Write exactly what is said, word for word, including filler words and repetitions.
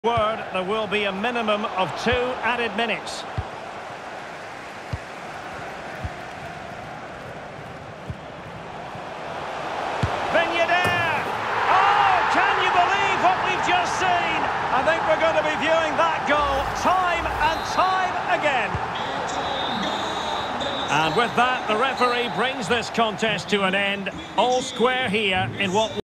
Word, there will be a minimum of two added minutes. Oh, can you believe what we've just seen? I think we're going to be viewing that goal time and time again. And with that, the referee brings this contest to an end. All square here in what